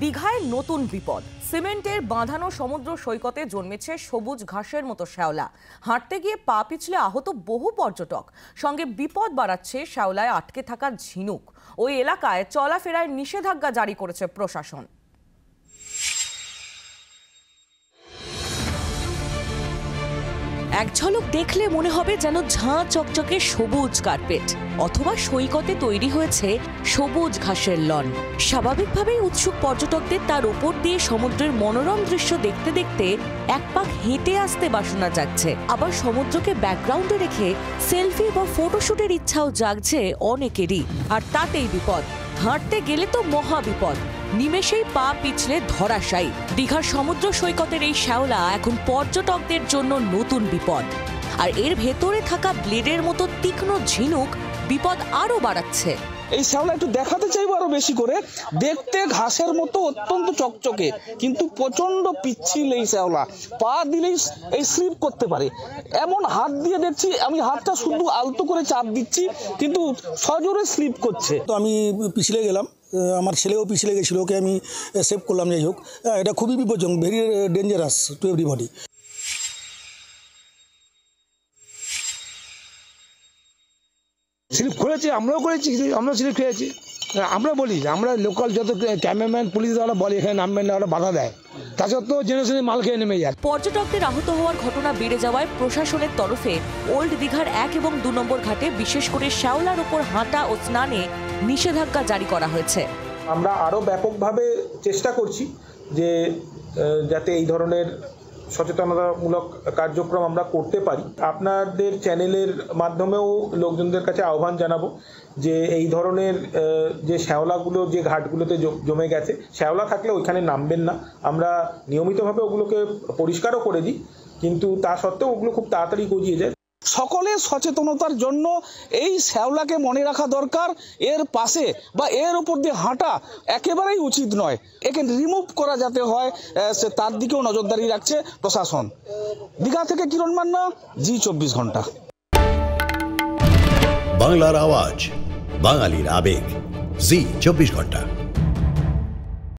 দীঘায় নতুন বিপদ। সিমেন্টের বাঁধানো সমুদ্র সৈকতে জন্মেছে সবুজ ঘাসের মতো শ্যাওলা। হাঁটতে গিয়ে পা পিছলে আহত বহু পর্যটক। সঙ্গে বিপদ বাড়াচ্ছে শ্যাওলায় আটকে থাকা ঝিনুক। ওই এলাকায় চলাফেরায় নিষেধাজ্ঞা জারি করেছে প্রশাসন। এক ঝলক দেখলে মনে হবে যেন ঝাঁ চকচকে সবুজ কার্পেট, অথবা সৈকতে তৈরি হয়েছে সবুজ ঘাসের লন। স্বাভাবিকভাবেই উৎসুক পর্যটকদের তার উপর দিয়ে সমুদ্রের মনোরম দৃশ্য দেখতে দেখতে এক পাক হেঁটে আসতে বাসনা জাগছে। আবার সমুদ্রকে ব্যাকগ্রাউন্ডে রেখে সেলফি বা ফটোশুটের ইচ্ছাও জাগছে অনেকেরই। আর তাতেই বিপদ, হাঁটতে গেলে তো মহা বিপদ, নিমেষেই পা পিছলে ধরাশায়ী। দীঘার সমুদ্র সৈকতের এই শ্যাওলা এখন পর্যটকদের জন্য নতুন বিপদ। আর এর ভেতরে থাকা ব্লেডের মতো তীক্ষ্ণ ঝিনুক বিপদ আরো বাড়াচ্ছে। এই শ্যাওলা একটু দেখাতে চাইবো আরো বেশি করে। দেখতে ঘাসের মতো অত্যন্ত চকচকে, কিন্তু প্রচন্ড পিচ্ছিল এই শ্যাওলা। পা দিলেই এই স্লিপ করতে পারে। এমন হাত দিয়ে দেখছি, আমি হাতটা শুধু আলতো করে চাপ দিচ্ছি, কিন্তু সজোরে স্লিপ করছে। তো আমি পিছলে গেলাম, আমার ছেলেও পিছলে গেছিল, ওকে আমি সেভ করলাম। যাই হোক, এটা খুবই বিপজ্জনক, very dangerous to everybody. Slip করেছে, আমরাও করেছি, আমরাও স্লিপ খেয়েছি। আমরা বলি, আমরা লোকাল যত ক্যামেরাম্যান পুলিশ ওরা বলে এখানে নামবেন না, ওরা বাধা দেয়। তা সত্ত্বেও জেনে মাল খেয়ে নেমে যায়। পর্যটকদের আহত হওয়ার ঘটনা বেড়ে যাওয়ায় প্রশাসনের তরফে ওল্ড দীঘার 1 এবং 2 নম্বর ঘাটে বিশেষ করে শ্যাওলার উপর হাঁটা ও স্নানে নিষেধাজ্ঞা জারি করা হয়েছে। আমরা আরও ব্যাপকভাবে চেষ্টা করছি যে যাতে এই ধরনের সচেতনতামূলক কার্যক্রম আমরা করতে পারি। আপনাদের চ্যানেলের মাধ্যমেও লোকজনদের কাছে আহ্বান জানাবো যে এই ধরনের যে শ্যাওলাগুলো যে ঘাটগুলোতে জমে গেছে, শ্যাওলা থাকলে ওইখানে নামবেন না। আমরা নিয়মিতভাবে ওগুলোকে পরিষ্কারও করে দিই, কিন্তু তা সত্ত্বেও ওগুলো খুব তাড়াতাড়ি গজিয়ে যায়। সকলের সচেতনতার জন্য এই শ্যাওলাকে মনে রাখা দরকার। এর পাশে বা এর উপর দিয়ে হাঁটা একেবারেই উচিত নয়। একে রিমুভ করা যাতে হয় তার দিকেও নজরদারি রাখছে প্রশাসন। দীঘা থেকে কিরণ মান্না, জি 24 ঘন্টা। বাংলার আওয়াজ, বাঙালির আবেগ, জি 24 ঘন্টা।